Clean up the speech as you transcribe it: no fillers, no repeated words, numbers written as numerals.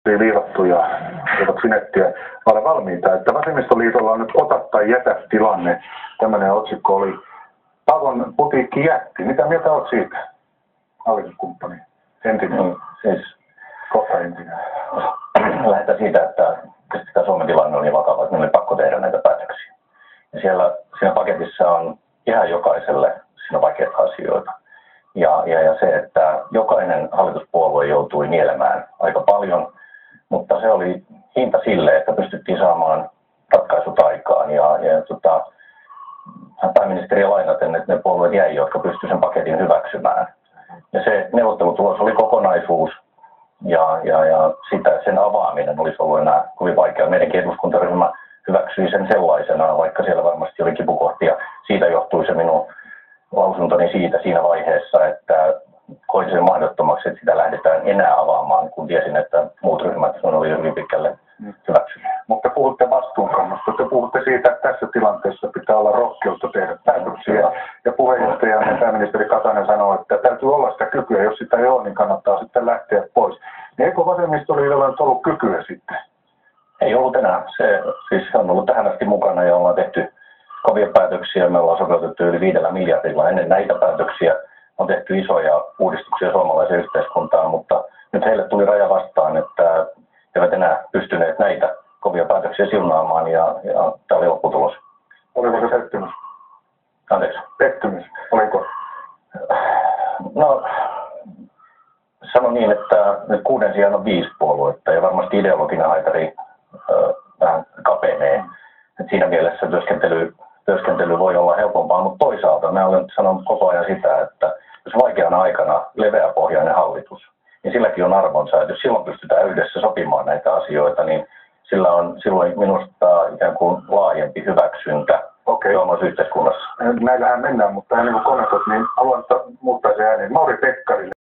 ajatuksia viilattu ja finettiä. Olen valmiita, että Vasemmistoliitolla on nyt ota tai jätä tilanne. Tämmöinen otsikko oli Pavon putiikki jätti. Mitä mieltä olet siitä, hallituskumppani? Entinen, Siis kohta entinen. lähdetään siitä, että tämä Suomen tilanne on niin vakava, että meillä oli pakko tehdä näitä päätöksiä. Ja siinä paketissa on ihan jokaiselle siinä vaikeita asioita. Ja se, että jokainen hallituspuolue joutui nielemään aika paljon, mutta se oli hinta sille, että pystyttiin saamaan ratkaisut aikaan. Pääministeri lainaten, että ne puolueet jäi, jotka pystyivät sen paketin hyväksymään. Ja se neuvottelutulos oli kokonaisuus ja sen avaaminen olisi ollut enää kovin vaikeaa. Meidänkin eduskuntaryhmä hyväksyi sen sellaisenaan, vaikka siellä varmasti oli kipukohtia. Siitä johtui se minun lausuntoni siinä vaiheessa, että koin sen mahdottomaksi, että sitä lähdetään enää avaamaan, kun tiesin, että muut ryhmät oli hyvin pitkälle hyväksyneet. Mutta puhutte vastuunkannosta. Te puhutte siitä, että tässä tilanteessa pitää olla rohkeutta tehdä päätöksiä. Ja puheenjohtaja ja pääministeri Katainen sanoo, että täytyy olla sitä kykyä. Jos sitä ei ole, niin kannattaa sitten lähteä pois. Niin eikö vasemmistoliitolla nyt ollut kykyä sitten? Ei ollut enää. Se on ollut tähän asti mukana ja ollaan tehty kovia päätöksiä. Me ollaan sopeutettu yli 5 miljardilla. Ennen näitä päätöksiä on tehty isoja uudistuksia suomalaiseen yhteiskuntaan, mutta nyt heille tuli raja vastaan, että he eivät enää pystyneet näitä kovia päätöksiä siunaamaan ja tämä oli lopputulos. Oliko se pettymys? Anteeksi? Pettymys, oliko? No, sanon niin, että nyt 6 sijaan on 5 puoluetta ja varmasti ideologinen haitari vähän kapenee. Et siinä mielessä työskentely voi olla helpompaa, mutta toisaalta mä olen sanonut koko ajan sitä, että jos vaikeana aikana leveäpohjainen hallitus, niin silläkin on arvonsa, että jos silloin pystytään yhdessä sopimaan näitä asioita, niin sillä on silloin minusta ikään kuin laajempi hyväksyntä suomalaisessa yhteiskunnassa. Näillähän mennään, mutta ennen kuin kommentoit, niin haluan muuttaa se ääneen. Mauri Pekkarille.